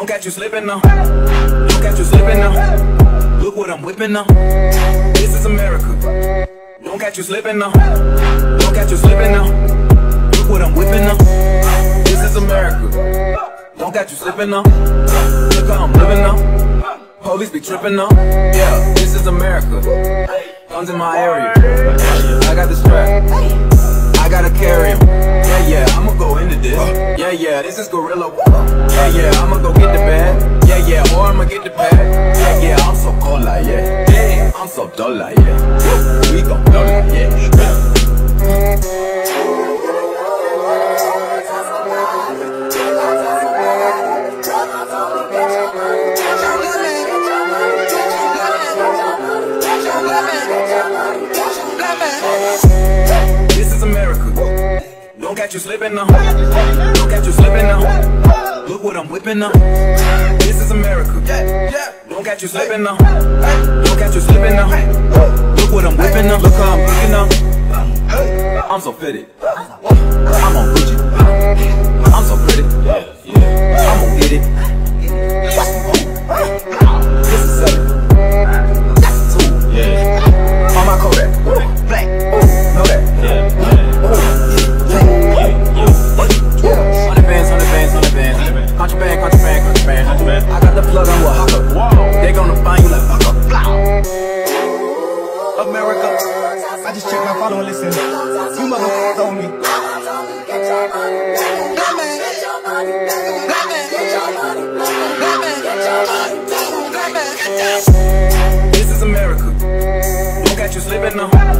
Don't catch you slipping now. Don't catch you slipping now. Look what I'm whipping now. This is America. Don't catch you slipping now. Don't catch you slipping now. Look what I'm whipping now. This is America. Don't catch you slipping now. Look how I'm living now. Police be tripping now. Yeah, this is America. Guns in my area. I got the strap. I gotta carry him. Yeah, I'ma go into this. Yeah, this is gorilla. Yeah, I'ma go get the bag. Yeah, or I'ma get the bag. Yeah, I'm so cold like yeah. I'm so dull like yeah. We gon' dull like yeah. This is America. Don't catch you slipping now. Don't catch you slipping now. Look what I'm whipping now. This is America. Don't catch you slipping now. Don't catch you slipping now. Look what I'm whipping now. Look how I'm looking now. I'm so fitted. I'm on Gucci. I'm so pretty. I'm gon' get it. This is 7. That's 2. On my Kodak. Black. Know that. Contraband. I got the plug on what hawker. They gonna find you like hawker. America. I just checked my follow and listen. You motherfuckers on me. This is America. Don't catch you slipping now.